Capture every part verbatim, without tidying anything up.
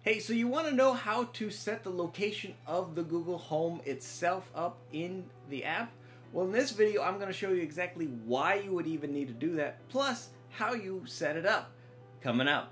Hey, so you want to know how to set the location of the Google Home itself up in the app? Well, in this video, I'm going to show you exactly why you would even need to do that, plus how you set it up. Coming up.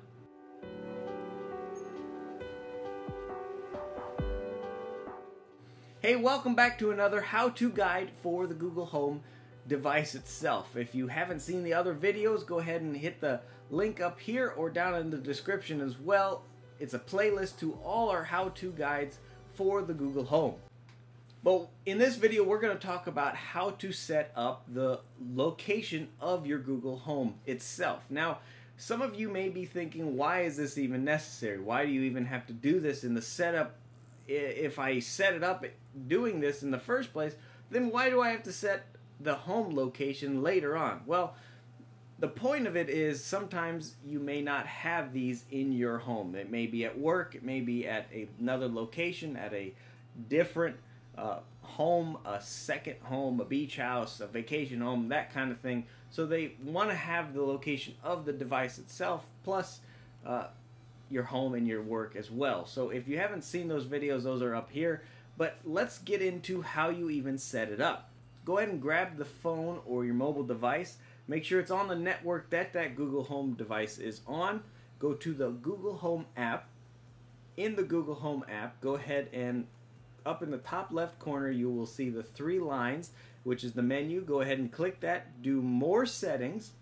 Hey, welcome back to another how-to guide for the Google Home device itself. If you haven't seen the other videos, go ahead and hit the link up here or down in the description as well. It's a playlist to all our how-to guides for the Google Home. But in this video, we're going to talk about how to set up the location of your Google Home itself. Now, some of you may be thinking, why is this even necessary? Why do you even have to do this in the setup? If I set it up doing this in the first place, then why do I have to set the home location later on? Well, the point of it is sometimes you may not have these in your home. It may be at work, it may be at a, another location, at a different uh, home, a second home, a beach house, a vacation home, that kind of thing. So they want to have the location of the device itself, plus uh, your home and your work as well. So if you haven't seen those videos, those are up here. But let's get into how you even set it up. Go ahead and grab the phone or your mobile device. Make sure it's on the network that that Google Home device is on. Go to the Google Home app. In the Google Home app, go ahead and up in the top left corner, you will see the three lines, which is the menu. Go ahead and click that. Do more settings.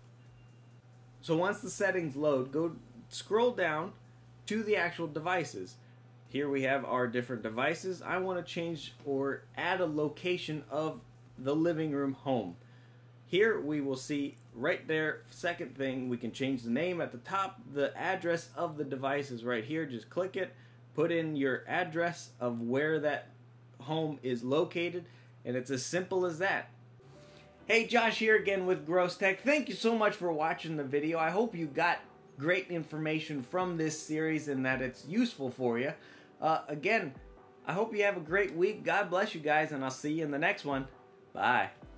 So once the settings load, go scroll down to the actual devices. Here we have our different devices. I want to change or add a location of the living room home. Here we will see right there, second thing, we can change the name at the top. The address of the device is right here. Just click it, put in your address of where that home is located, and it's as simple as that. Hey, Josh here again with Gross Tech. Thank you so much for watching the video. I hope you got great information from this series and that it's useful for you. Uh, again, I hope you have a great week. God bless you guys, and I'll see you in the next one. Bye.